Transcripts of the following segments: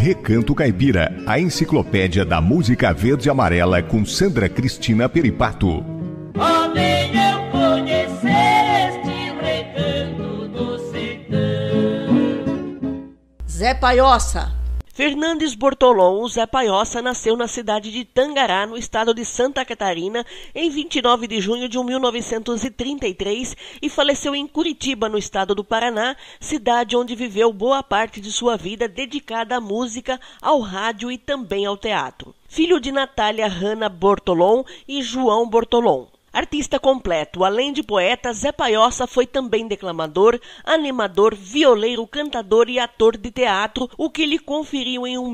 Recanto Caipira, a enciclopédia da música verde e amarela com Sandra Cristina Peripato. Oh, venha eu conhecer este recanto do sertão. Zé Paiossa. Fernandes Bortolom, o Zé Paiossa, nasceu na cidade de Tangará, no estado de Santa Catarina, em 29 de junho de 1933 e faleceu em Curitiba, no estado do Paraná, cidade onde viveu boa parte de sua vida dedicada à música, ao rádio e também ao teatro. Filho de Natália Hanna Bortolom e João Bortolom. Artista completo, além de poeta, Zé Paiossa foi também declamador, animador, violeiro, cantador e ator de teatro, o que lhe conferiu em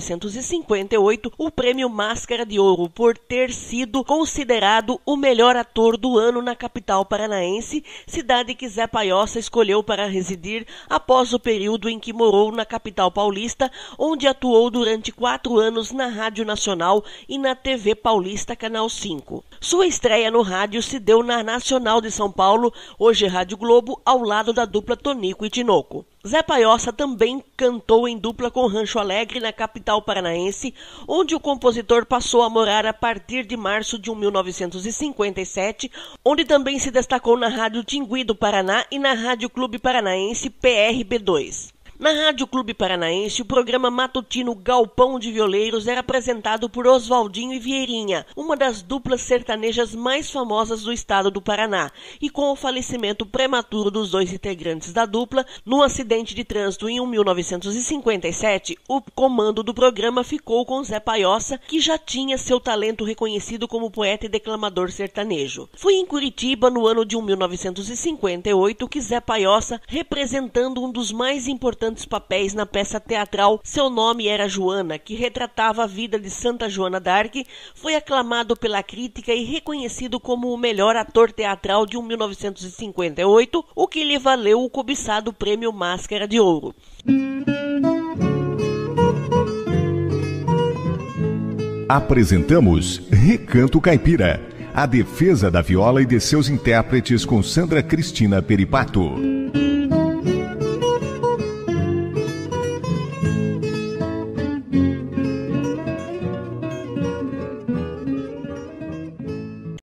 1958 o prêmio Máscara de Ouro por ter sido considerado o melhor ator do ano na capital paranaense, cidade que Zé Paiossa escolheu para residir após o período em que morou na capital paulista, onde atuou durante 4 anos na Rádio Nacional e na TV Paulista Canal 5. Sua estreia no rádio se deu na Nacional de São Paulo, hoje Rádio Globo, ao lado da dupla Tonico e Tinoco. Zé Paiossa também cantou em dupla com Rancho Alegre na capital paranaense, onde o compositor passou a morar a partir de março de 1957, onde também se destacou na Rádio Tingui do Paraná e na Rádio Clube Paranaense PRB2. Na Rádio Clube Paranaense, o programa matutino Galpão de Violeiros era apresentado por Oswaldinho e Vieirinha, uma das duplas sertanejas mais famosas do estado do Paraná, e com o falecimento prematuro dos 2 integrantes da dupla, num acidente de trânsito em 1957, o comando do programa ficou com Zé Paiossa, que já tinha seu talento reconhecido como poeta e declamador sertanejo. Foi em Curitiba, no ano de 1958, que Zé Paiossa, representando um dos mais importantes papéis na peça teatral Seu Nome Era Joana, que retratava a vida de Santa Joana d'Arc, foi aclamado pela crítica e reconhecido como o melhor ator teatral de 1958, o que lhe valeu o cobiçado prêmio Máscara de Ouro. Apresentamos Recanto Caipira, a defesa da viola e de seus intérpretes com Sandra Cristina Peripato.